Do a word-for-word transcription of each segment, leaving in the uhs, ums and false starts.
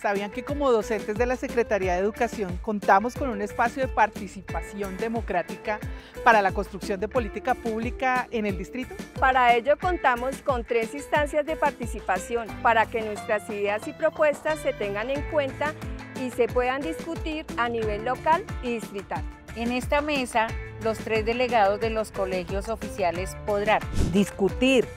¿sabían que como docentes de la Secretaría de Educación contamos con un espacio de participación democrática para la construcción de política pública en el distrito? Para ello contamos con tres instancias de participación para que nuestras ideas y propuestas se tengan en cuenta y se puedan discutir a nivel local y distrital. En esta mesa, los tres delegados de los colegios oficiales podrán discutir,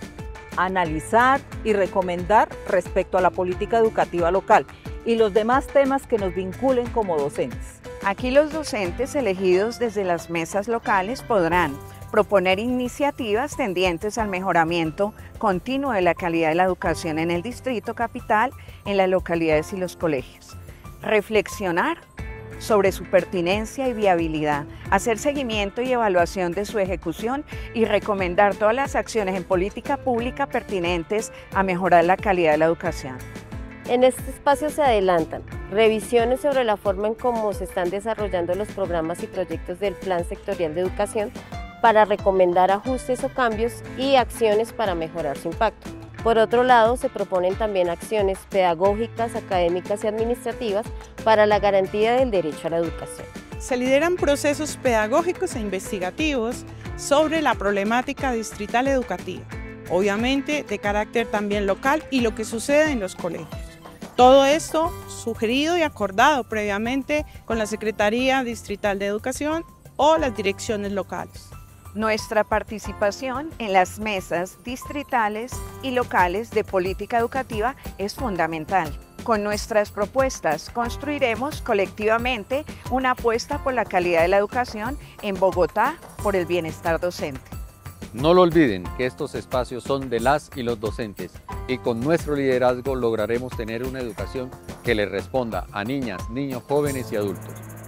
analizar y recomendar respecto a la política educativa local y los demás temas que nos vinculen como docentes. Aquí los docentes elegidos desde las mesas locales podrán proponer iniciativas tendientes al mejoramiento continuo de la calidad de la educación en el distrito capital, en las localidades y los colegios. Reflexionar sobre su pertinencia y viabilidad, hacer seguimiento y evaluación de su ejecución y recomendar todas las acciones en política pública pertinentes a mejorar la calidad de la educación. En este espacio se adelantan revisiones sobre la forma en cómo se están desarrollando los programas y proyectos del Plan Sectorial de Educación para recomendar ajustes o cambios y acciones para mejorar su impacto. Por otro lado, se proponen también acciones pedagógicas, académicas y administrativas para la garantía del derecho a la educación. Se lideran procesos pedagógicos e investigativos sobre la problemática distrital educativa, obviamente de carácter también local y lo que sucede en los colegios. Todo esto sugerido y acordado previamente con la Secretaría Distrital de Educación o las direcciones locales. Nuestra participación en las mesas distritales y locales de política educativa es fundamental. Con nuestras propuestas construiremos colectivamente una apuesta por la calidad de la educación en Bogotá por el bienestar docente. No lo olviden que estos espacios son de las y los docentes y con nuestro liderazgo lograremos tener una educación que le responda a niñas, niños, jóvenes y adultos.